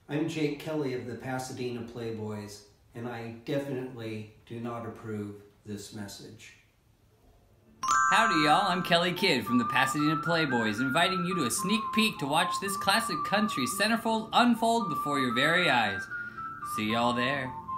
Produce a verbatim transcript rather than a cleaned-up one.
I'm Jake Kelly of the Pasadena Playboys, and I definitely do not approve this message. Howdy y'all, I'm Kelly Kidd from the Pasadena Playboys, inviting you to a sneak peek to watch this classic country centerfold unfold before your very eyes. See y'all there.